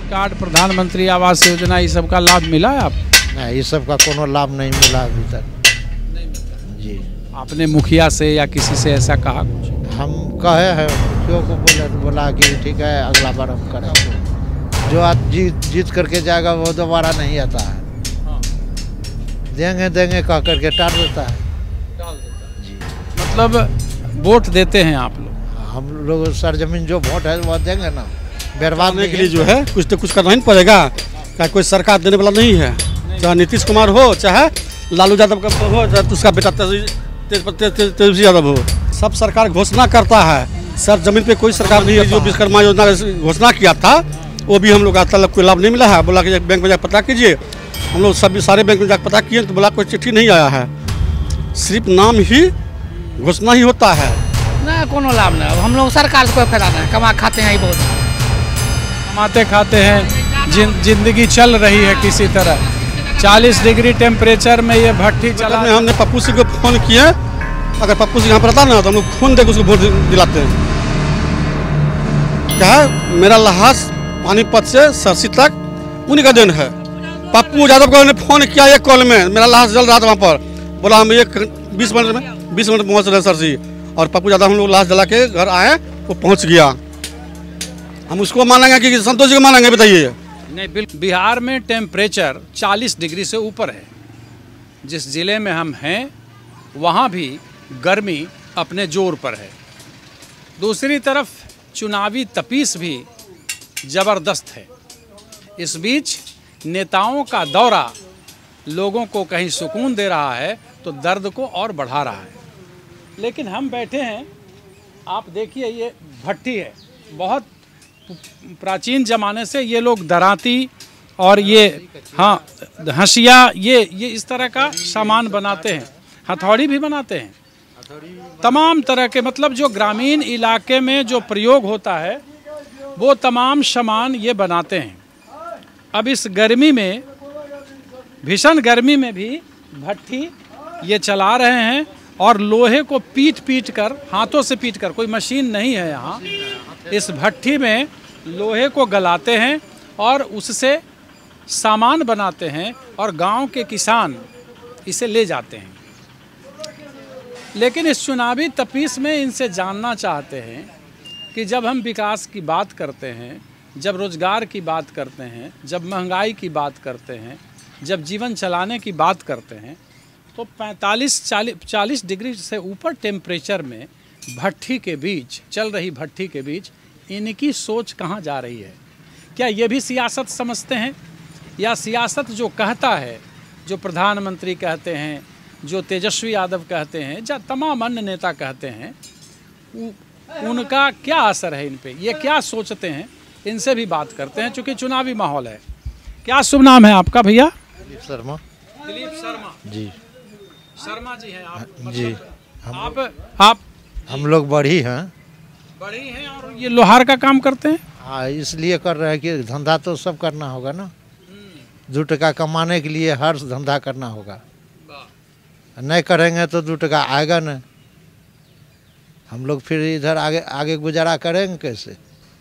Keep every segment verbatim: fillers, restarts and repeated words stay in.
Card, प्रधानमंत्री आवास योजना, ये सब का लाभ मिला है आप? नहीं, ये सब का कोनो लाभ नहीं मिला अभी तक। नहीं मिला जी। आपने मुखिया से या किसी से ऐसा कहा कुछ? हम कहे हैं मुखियों को, बोले बोला कि ठीक है अगला बार हम करेंगे। जो आज जीत जीत करके जाएगा वो दोबारा नहीं आता है। हाँ। देंगे देंगे कह करके टाल देता है। टाल देता है जी। मतलब वोट देते हैं आप लोग? हम लोग सरजमीन जो वोट है वो देंगे ना, बर्बाद करने के लिए जो है कुछ तो कुछ करना ही पड़ेगा। क्या कोई सरकार देने वाला नहीं है, चाहे नीतीश कुमार हो चाहे लालू यादव का हो चाहे उसका बेटा तेजस्वी यादव हो, सब सरकार घोषणा करता है। सर जमीन पे कोई सरकार नहीं है। जो विश्वकर्मा योजना घोषणा किया था वो भी हम लोग आज तक कोई लाभ नहीं मिला है। बोला कि बैंक में जाकर पता कीजिए, हम लोग सभी सारे बैंक में जाकर पता किए तो बोला कोई चिट्ठी नहीं आया है, सिर्फ नाम ही घोषणा ही होता है ना, कोनो लाभ नहीं। हम लोग सरकार से कोई फायदा नहीं, कमा खाते हैं, बहुत कमाते खाते हैं, जिन, जिंदगी चल रही है किसी तरह। चालीस डिग्री टेम्परेचर में ये भट्टी चला। हमने पप्पू सिंह को फोन किया, अगर पप्पू सिंह यहाँ पर रहता ना तो हम लोग खून देकर उसको वोट दिलाते हैं। क्या है, मेरा लहास पानीपत से सरसी तक उन्हीं का देन है। पप्पू यादव को फोन किया एक कॉल में, मेरा लहास जल रहा था वहाँ पर, बोला हम एक बीस मिनट में बीस मिनट पहुँच रहे सरसी, और पप्पू यादव हम लोग लाश जला के घर आए, वो पहुँच गया। हम उसको मानेंगे कि संतोष जी को मानेंगे, बताइए? नहीं, बिल्कुल। बिहार में टेम्परेचर चालीस डिग्री से ऊपर है। जिस जिले में हम हैं वहाँ भी गर्मी अपने जोर पर है। दूसरी तरफ चुनावी तपीस भी ज़बरदस्त है। इस बीच नेताओं का दौरा लोगों को कहीं सुकून दे रहा है तो दर्द को और बढ़ा रहा है। लेकिन हम बैठे हैं, आप देखिए ये भट्टी है, बहुत प्राचीन ज़माने से ये लोग दराती और ये हाँ हंसिया ये ये इस तरह का सामान बनाते हैं, हथौड़ी भी बनाते हैं, तमाम तरह के, मतलब जो ग्रामीण इलाके में जो प्रयोग होता है वो तमाम सामान ये बनाते हैं। अब इस गर्मी में, भीषण गर्मी में भी भट्टी ये चला रहे हैं और लोहे को पीट पीट कर, हाथों से पीट कर, कोई मशीन नहीं है यहाँ, इस भट्टी में लोहे को गलाते हैं और उससे सामान बनाते हैं और गांव के किसान इसे ले जाते हैं। लेकिन इस चुनावी तपीस में इनसे जानना चाहते हैं कि जब हम विकास की बात करते हैं, जब रोज़गार की बात करते हैं, जब महंगाई की बात करते हैं, जब जीवन चलाने की बात करते हैं, तो पैंतालीस चालीस डिग्री से ऊपर टेम्परेचर में भट्टी के बीच, चल रही भट्टी के बीच इनकी सोच कहाँ जा रही है? क्या ये भी सियासत समझते हैं, या सियासत जो कहता है, जो प्रधानमंत्री कहते हैं, जो तेजस्वी यादव कहते हैं, या तमाम अन्य नेता कहते हैं, उनका क्या असर है इन पे? ये क्या सोचते हैं? इनसे भी बात करते हैं, चूँकि चुनावी माहौल है। क्या शुभ नाम है आपका भैया? दिलीप शर्मा। दिलीप शर्मा जी। शर्मा जी हैं आप? जी। हम आप आप हम लोग बड़ी हैं। बड़ी हैं और ये लोहार का काम करते हैं? हाँ, इसलिए कर रहे हैं कि धंधा तो सब करना होगा ना, दो टका कमाने के लिए हर धंधा करना होगा। नहीं करेंगे तो दो टका आएगा नहीं। हम लोग फिर इधर आगे आगे गुजारा करेंगे कैसे?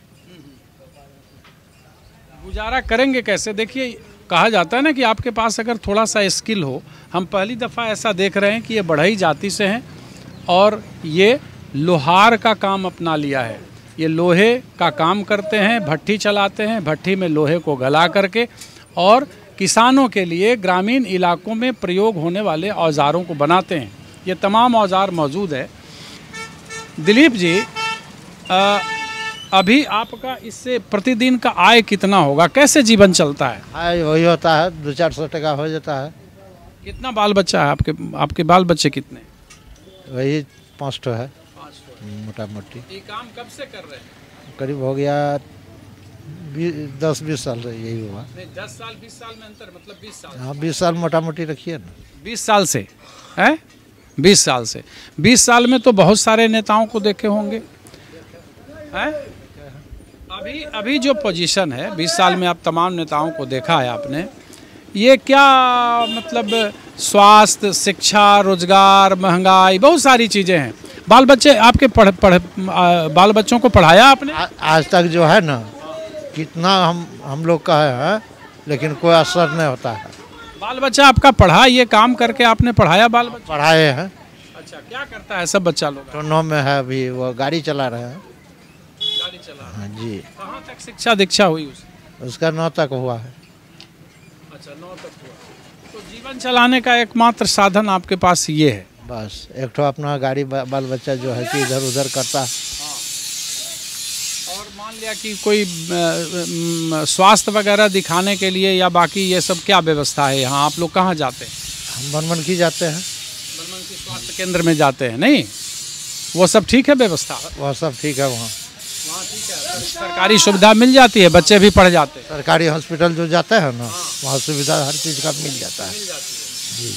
गुजारा करेंगे कैसे? देखिए, कहा जाता है ना कि आपके पास अगर थोड़ा सा स्किल हो, हम पहली दफ़ा ऐसा देख रहे हैं कि ये बढ़ई जाति से हैं और ये लोहार का काम अपना लिया है। ये लोहे का काम करते हैं, भट्टी चलाते हैं, भट्टी में लोहे को गला करके और किसानों के लिए ग्रामीण इलाकों में प्रयोग होने वाले औजारों को बनाते हैं। ये तमाम औजार मौजूद है। दिलीप जी, आ, अभी आपका इससे प्रतिदिन का आय कितना होगा? कैसे जीवन चलता है? आय वही होता है, दो चार सौ टका हो जाता है। कितना बाल बच्चा है आपके? आपके बाल बच्चे कितने? वही पाँच ठो है मोटा मोटी। ये काम कब से कर रहे हैं? करीब हो गया दस बीस साल से यही हुआ। नहीं, दस साल बीस साल में अंतर, मतलब बीस साल। हाँ, बीस साल मोटा मोटी रखिए ना। बीस साल से है? बीस साल से बीस साल में तो बहुत सारे नेताओं को देखे होंगे, हैं? अभी अभी जो पोजीशन है, बीस साल में आप तमाम नेताओं को देखा है आपने, ये क्या मतलब स्वास्थ्य, शिक्षा, रोजगार, महंगाई, बहुत सारी चीज़ें हैं। बाल बच्चे आपके पढ़ पढ़ बाल बच्चों को पढ़ाया आपने? आ, आज तक जो है ना कितना हम हम लोग का है, लेकिन कोई असर नहीं होता है। बाल बच्चा आपका पढ़ा, ये काम करके आपने पढ़ाया बाल बच्चा? पढ़ाए हैं, अच्छा, क्या करता है सब बच्चा लोग? टोनो में है अभी, वो गाड़ी चला रहे हैं। गाड़ी चला रहा है। हाँ जी। कहाँ तक शिक्षा दीक्षा हुई उसकी? उसका नौ तक हुआ है। अच्छा, नौ तक हुआ। तो जीवन चलाने का एकमात्र साधन आपके पास ये है? बस एक ठो अपना गाड़ी बाल बच्चा जो है कि इधर उधर करता है। और मान लिया कि कोई स्वास्थ्य वगैरह दिखाने के लिए या बाकी ये सब क्या व्यवस्था है यहाँ? आप लोग कहाँ जाते हैं? हम बनमनखी जाते हैं। बनमनखी स्वास्थ्य केंद्र में जाते हैं? नहीं, वो सब ठीक है व्यवस्था? वह सब ठीक है वहाँ। वहाँ ठीक है, सरकारी सुविधा मिल जाती है, बच्चे भी पढ़ जाते हैं? सरकारी हॉस्पिटल जो जाते हैं ना, वहाँ सुविधा हर चीज़ का मिल जाता है। जी।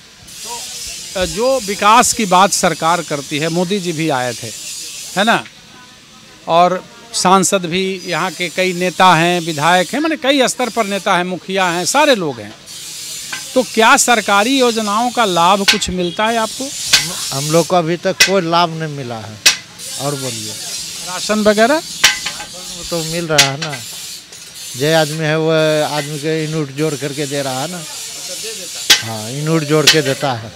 तो जो विकास की बात सरकार करती है, मोदी जी भी आए थे, है ना, और सांसद भी, यहाँ के कई नेता हैं, विधायक हैं, माने कई स्तर पर नेता हैं, मुखिया हैं, सारे लोग हैं। तो क्या सरकारी योजनाओं का लाभ कुछ मिलता है आपको? हम लोग को अभी तक कोई लाभ नहीं मिला है। और बोलिए, राशन वगैरह तो मिल रहा है ना, जो आदमी है वो आदमी के यूनिट जोड़ करके दे रहा है ना। हाँ, यूनिट जोड़ के देता है।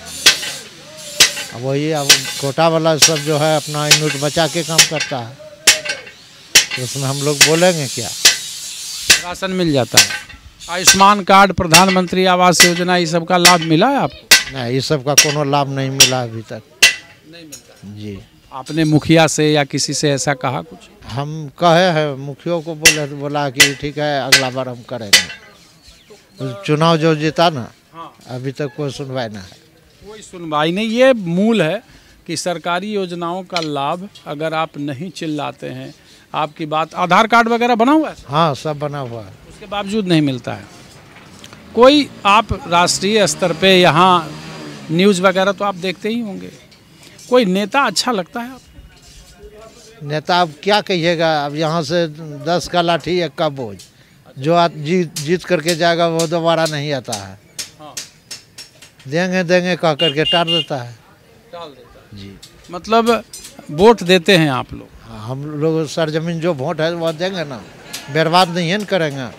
अब वही, अब कोटा वाला सब जो है अपना यूनिट बचा के काम करता है, तो उसमें हम लोग बोलेंगे क्या? राशन मिल जाता है। आयुष्मान कार्ड, प्रधानमंत्री आवास योजना, ये सब का लाभ मिला है आपको? नहीं, इस सब का कोनो लाभ नहीं मिला अभी तक। नहीं मिलता जी। आपने मुखिया से या किसी से ऐसा कहा कुछ? हम कहे हैं मुखियों को, बोले बोला कि ठीक है अगला बार हम करेंगे। चुनाव जो जीता ना, हाँ, अभी तक कोई सुनवाई ना है। कोई सुनवाई नहीं। ये मूल है कि सरकारी योजनाओं का लाभ अगर आप नहीं चिल्लाते हैं, आपकी बात, आधार कार्ड वगैरह बना हुआ है? हाँ, सब बना हुआ है। उसके बावजूद नहीं मिलता है। कोई आप राष्ट्रीय स्तर पे यहाँ न्यूज़ वगैरह तो आप देखते ही होंगे, कोई नेता अच्छा लगता है आपको? नेता अब क्या कहिएगा, अब यहाँ से दस का लाठी एक का बोझ, जो आज जीत जीत करके जाएगा वो दोबारा नहीं आता है। हाँ। देंगे देंगे कह करके टाल देता है। टाल देता है। जी। मतलब वोट देते हैं आप लोग? हाँ, हम लोग सरजमीन जो वोट है वो देंगे ना, बर्बाद नहीं है न करेंगे।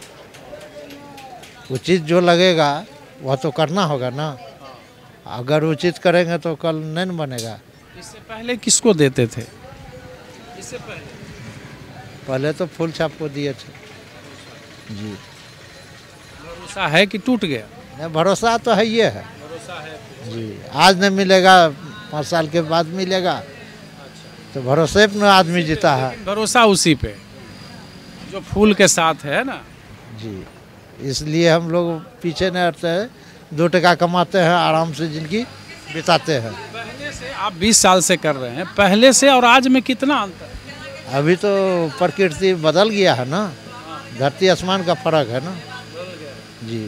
उचित जो लगेगा वह तो करना होगा ना। अगर उचित करेंगे तो कल नहीं न बनेगा। इससे पहले किसको देते थे? इससे पहले पहले तो फूल छाप को दिए थे। जी। भरोसा है कि टूट गया? नहीं, भरोसा तो है, ये है। भरोसा है जी। आज नहीं मिलेगा, पाँच साल के बाद मिलेगा, तो भरोसे पे आदमी जीता है। भरोसा उसी पे जो फूल के साथ है ना। जी। इसलिए हम लोग पीछे नहीं हटते हैं, दो टका कमाते हैं, आराम से जिंदगी बिताते हैं। पहले से आप बीस साल से कर रहे हैं, पहले से और आज में कितना अंतर है? अभी तो प्रकृति बदल गया है ना, धरती आसमान का फर्क है ना। जी।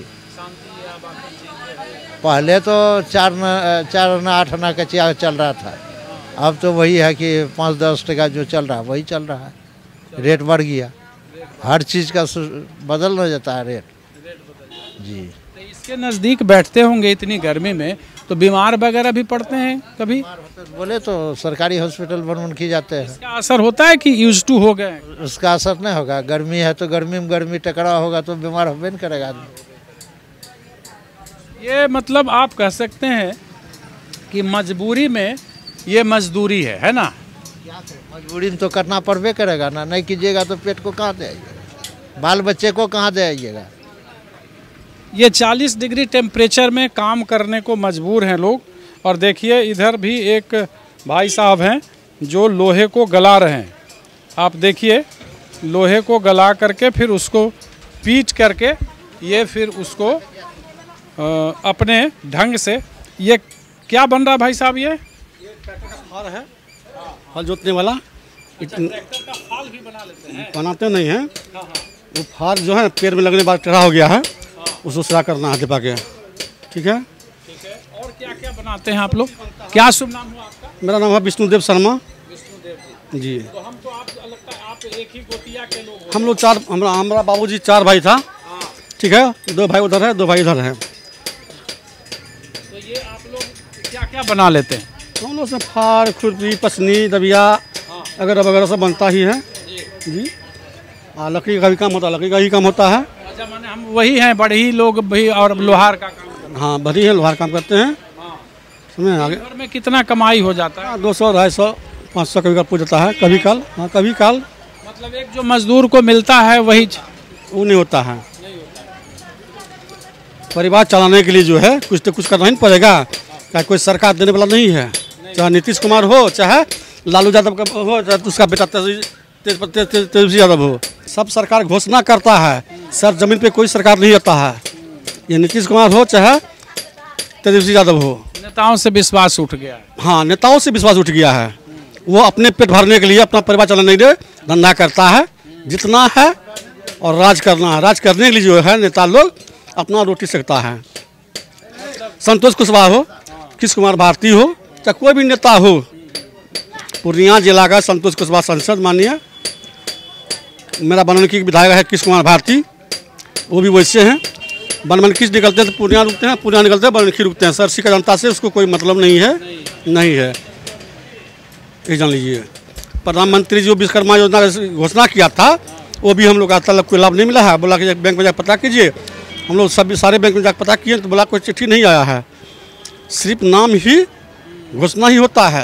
पहले तो चार न चार आना आठ आना का चिया चल रहा था, अब तो वही है कि पाँच दस टका जो चल रहा है वही चल रहा है। रेट बढ़ गया, हर चीज़ का बदल हो जाता है रेट। जी। तो इसके नज़दीक बैठते होंगे इतनी गर्मी में, तो बीमार वगैरह भी पड़ते हैं कभी? बोले तो सरकारी हॉस्पिटल बनमनखी जाते हैं। इसका असर होता है कि यूज टू हो गए? उसका असर नहीं होगा। गर्मी है तो गर्मी में गर्मी टकरा होगा तो बीमार होबे नहीं करेगा आदमी। ये मतलब आप कह सकते हैं कि मजबूरी में ये मजदूरी है, है ना? मजबूरी में तो करना पड़बे करेगा ना, नहीं कीजिएगा तो पेट को कहाँ दे आइएगा, बाल बच्चे को कहाँ दे आइएगा। ये चालीस डिग्री टेम्परेचर में काम करने को मजबूर हैं लोग। और देखिए इधर भी एक भाई साहब हैं जो लोहे को गला रहे हैं। आप देखिए, लोहे को गला करके फिर उसको पीट करके ये फिर उसको आ, अपने ढंग से, ये क्या बन रहा भाई साहब? ये फार है, हल जोतने वाला। ट्रैक्टर का फाल भी बना लेते हैं? बनाते नहीं हैं, वो फार जो है पेड़ में लगने के बाद टेढ़ा हो गया है, उसको सिरा करना है दबा के। ठीक है, ठीक है। और क्या क्या बनाते हैं आप लोग? क्या शुभ नाम हुआ आपका? मेरा नाम है विष्णुदेव शर्मा। विष्णुदेव जी। जी। तो हम तो आप लगता है आप एक ही गोतिया के लोग हो? हम लोग चार, हमारा हमारा बाबूजी चार भाई था। ठीक है, दो भाई उधर है, दो भाई इधर है। तो ये आप लोग क्या क्या बना लेते हैं? हम लोग उसमें फार, खुरपी, पसनी, दबिया वगैरह वगैरह सब बनता ही है। जी। हाँ, लकड़ी का भी काम होता है, लकड़ी का ही काम होता है। अच्छा, माने हम वही हैं, बढ़ी लोग भी और लोहार का काम। हाँ, बड़ी है, लोहार काम करते हैं। समझे? आगे घर में कितना कमाई हो जाता है? दो सौ ढाई सौ पाँच सौ कभी कल पूछ जाता है, कभी कल। हाँ, कभी कल मतलब एक जो मजदूर को मिलता है वही वो नहीं होता है। परिवार चलाने के लिए जो है कुछ तो कुछ करना ही पड़ेगा। क्या कोई सरकार देने वाला नहीं है? चाहे नीतीश कुमार हो, चाहे लालू यादव का हो, चाहे उसका बेटा तेजस्वी यादव हो, सब सरकार घोषणा करता है, सर जमीन पे कोई सरकार नहीं आता है। ये नीतीश कुमार हो चाहे तेजस्वी यादव हो, नेताओं से विश्वास उठ गया है। हाँ, नेताओं से विश्वास उठ गया है। वो अपने पेट भरने के लिए, अपना परिवार चलाने के लिए धंधा करता है जितना है, और राज करना है। राज करने के लिए जो है नेता लोग अपना रोटी सेकता है। संतोष कुशवाहा हो, किस कुमार भारती हो, चाहे कोई भी नेता हो, पूर्णिया जिला का संतोष कुशवाहा सांसद माननीय, मेरा बनमनखी की विधायक है किस कुमार भारती, वो भी वैसे हैं। बनमनखी से निकलते हैं तो पूर्णिया रुकते हैं, पूर्णिया निकलते हैं बनमनखी रुकते हैं। सरसी का जनता से उसको कोई मतलब नहीं है, नहीं है, ये जान लीजिए। प्रधानमंत्री जो विश्वकर्मा योजना की घोषणा किया था, वो भी हम लोग आज तक कोई लाभ नहीं मिला है। बोला कि बैंक में जाकर पता कीजिए, हम लोग सभी सारे बैंक में जाकर पता किए तो बोला कोई चिट्ठी नहीं आया है, सिर्फ नाम ही घोषणा ही होता है।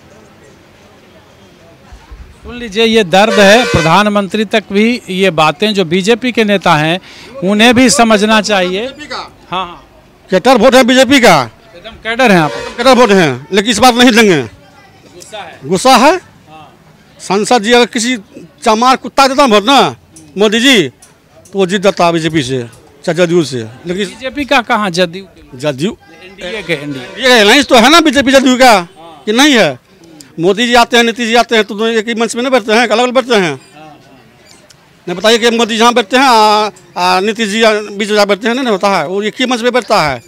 सुन लीजिए, ये दर्द है। प्रधानमंत्री तक भी ये बातें जो बीजेपी के नेता हैं उन्हें भी समझना चाहिए। हाँ हाँ, कैटर वोट है बीजेपी का, एकदम कैडर हैं आप। कैटर वोट है, लेकिन इस बार नहीं देंगे। गुस्सा है। गुस्सा है। सांसद जी अगर किसी चमार कुत्ता देता वोट ना मोदी जी, तो वो जीत जाता बीजेपी से, चाहे जदयू से। लेकिन बीजेपी का कहाँ, जदयू जदयू एनडीए के एनडीए ये अलायंस तो है ना बीजेपी जदयू का, कि नहीं है? मोदी जी आते हैं, नीतीश जी आते हैं, तो दोनों एक ही मंच में नहीं बैठते हैं, अलग अलग बैठते हैं। नहीं बताइए कि मोदी जहाँ बैठते हैं आ, आ, नीतीश जी बीच में बैठते हैं, नहीं होता है, वो एक ही मंच में बैठता है।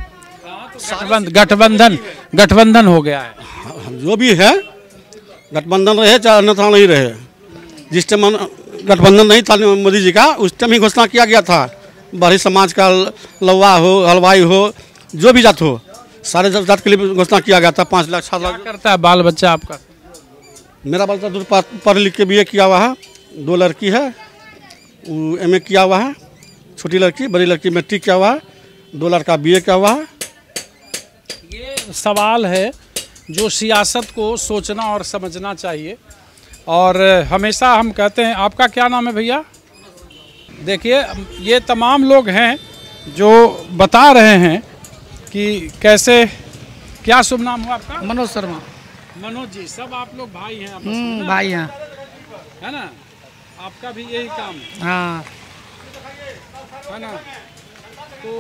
गठबंधन गठबंधन गठबंधन हो गया है। जो भी है गठबंधन रहे चाहे अन्यथा नहीं रहे। जिस टाइम गठबंधन नहीं था मोदी जी का, उस टाइम ही घोषणा किया गया था, बाहरी समाज का लौवा हो, हलवाई हो, जो भी जात हो, सारे जात के लिए घोषणा किया गया था। पाँच लाख छः लाख करता है बाल बच्चा आपका? मेरा बच्चा दूर पढ़ लिख के बी ए किया हुआ है, दो लड़की है, वो एम ए किया हुआ है, छोटी लड़की, बड़ी लड़की मैट्रिक किया हुआ है, दो लड़का बी ए किया हुआ है। ये सवाल है जो सियासत को सोचना और समझना चाहिए। और हमेशा हम कहते हैं, आपका क्या नाम है भैया? देखिए, ये तमाम लोग हैं जो बता रहे हैं कि कैसे, क्या शुभ नाम हुआ आपका? मनोज शर्मा। मनोज जी, सब आप लोग भाई हैं आपस में हम्म, ना? भाई हैं। है ना? आपका भी यही काम है, हाँ, है ना? तो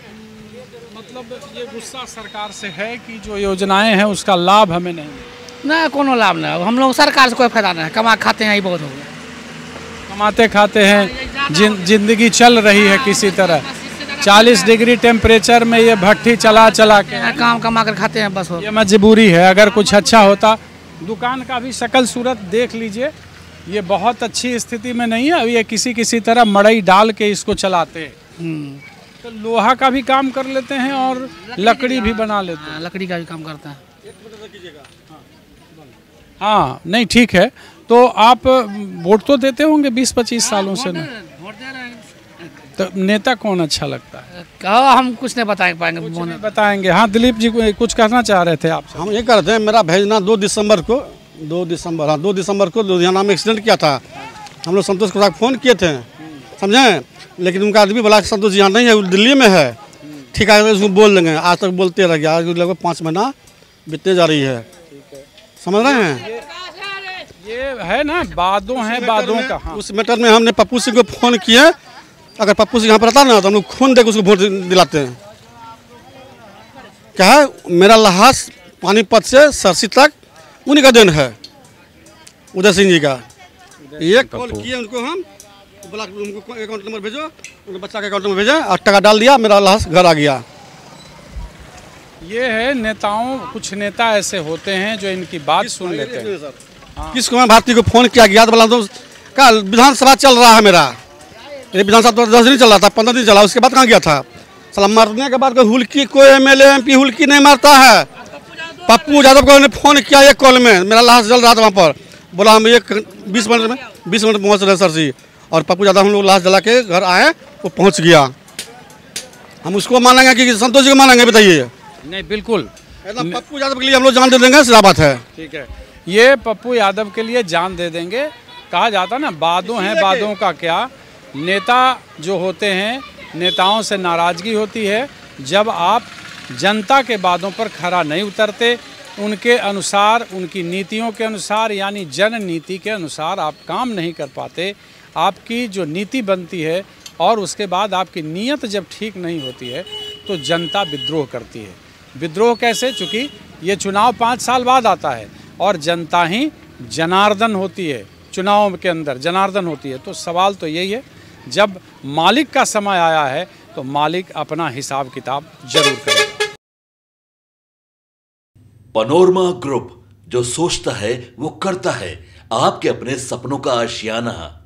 मतलब ये गुस्सा सरकार से है कि जो योजनाएं हैं उसका लाभ हमें नहीं मिला। ना कोनो लाभ नहीं, हम लोग सरकार से कोई फायदा नहीं, कमा खाते हैं, ये बहुत हो गया। कमाते खाते हैं, जिन जिंदगी चल रही है किसी तरह। चालीस डिग्री टेम्परेचर में ये भट्टी चला चला के काम कमा कर खाते हैं, बस हो। ये मजबूरी है। अगर कुछ अच्छा होता, दुकान का भी शक्ल सूरत देख लीजिए, ये बहुत अच्छी स्थिति में नहीं है। अब ये किसी किसी तरह मड़ई डाल के इसको चलाते हैं। तो लोहा का भी काम कर लेते हैं और लकड़ी भी बना लेते हैं। लकड़ी का भी काम करते हैं। हाँ, नहीं ठीक है। तो आप वोट तो देते होंगे बीस पच्चीस सालों से ना? तो नेता कौन अच्छा लगता है? कहो, हम कुछ नहीं बता पाएंगे। कुछ नहीं बताएंगे। हाँ, दिलीप जी को कुछ कहना चाह रहे थे आप? हम ये करते हैं, मेरा भेजना दो दिसंबर को दो दिसंबर हाँ दो दिसंबर को लुधियाना में एक्सीडेंट किया था। हम लोग संतोष कुशवाहा फ़ोन किए थे, समझे, लेकिन उनका आदमी बोला संतोष जी यहाँ नहीं है, वो दिल्ली में है। ठीक है, उसको बोल देंगे। आज तक बोलते रह गया, आज लगभग पाँच महीना बीतने जा रही है। समझ रहे हैं? ये है ना, बादों हैं बादों का। हाँ। उस मैटर में हमने पप्पू सिंह को फ़ोन किए। अगर पप्पू सिंह यहाँ पर रहता ना, तो हम लोग खून देकर उसको वोट दिलाते हैं। क्या है, मेरा लहास पानीपत से सरसी तक उन्हीं का देन है, उदय सिंह जी का। एक कॉल किए उनको, हम बोला उनको अकाउंट नंबर भेजो, उनके बच्चा का अकाउंट नंबर भेजा और टका डाल दिया, मेरा लहास घर आ गया। ये है नेताओं, कुछ नेता ऐसे होते हैं जो इनकी बात सुन लेते हैं। हाँ। किस कुमार भारती को फोन किया गया तो बोला तो कल विधानसभा चल रहा है मेरा, ये विधानसभा तो दस दिन चल रहा था, पंद्रह दिन चला, उसके बाद कहाँ गया था? साला मरने के बाद कोई हुल्की, कोई एम एल एम पी हुल्की नहीं मारता है। पप्पू यादव को ने फोन किया एक कॉल में, मेरा लाश जल रहा था वहाँ पर, बोला हम एक बीस मिनट में बीस मिनट पहुँच रहे सर जी, और पप्पू यादव हम लोग लाश जला के घर आए, वो पहुँच गया। हम उसको मानेंगे कि संतोष जी को मानेंगे, बताइए? नहीं, बिल्कुल पप्पू यादव के लिए हम लोग जान दे देंगे, सीधा बात है। ठीक है, ये पप्पू यादव के लिए जान दे देंगे। कहा जाता ना, बादों हैं बादों का क्या। नेता जो होते हैं, नेताओं से नाराज़गी होती है जब आप जनता के बातों पर खरा नहीं उतरते, उनके अनुसार, उनकी नीतियों के अनुसार, यानी जन नीति के अनुसार आप काम नहीं कर पाते। आपकी जो नीति बनती है और उसके बाद आपकी नीयत जब ठीक नहीं होती है तो जनता विद्रोह करती है। विद्रोह कैसे? चूँकि ये चुनाव पाँच साल बाद आता है और जनता ही जनार्दन होती है, चुनाव के अंदर जनार्दन होती है। तो सवाल तो यही है, जब मालिक का समय आया है तो मालिक अपना हिसाब किताब जरूर करेगा। पनोरमा ग्रुप, जो सोचता है वो करता है। आपके अपने सपनों का आशियाना